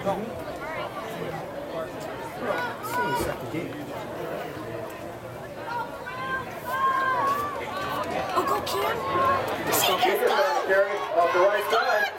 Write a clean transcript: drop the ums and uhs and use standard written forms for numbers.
Oh, go Cam! Shegos, go! Off the right side.